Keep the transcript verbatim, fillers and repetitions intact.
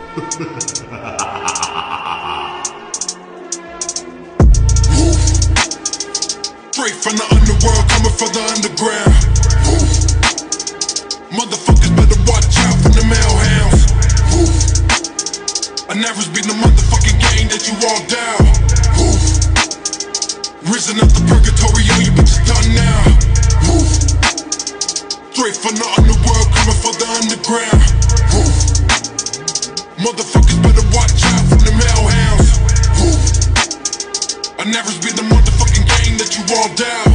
Straight from the underworld, coming from the underground. Motherfuckers better watch out for the hellhounds. I never been the motherfucking game that you all down. Risen up the purgatory, all you bitches done now. Straight from the underworld, coming from the underground. Motherfuckers better watch out for the hellhounds. I never been the motherfucking game that you all down.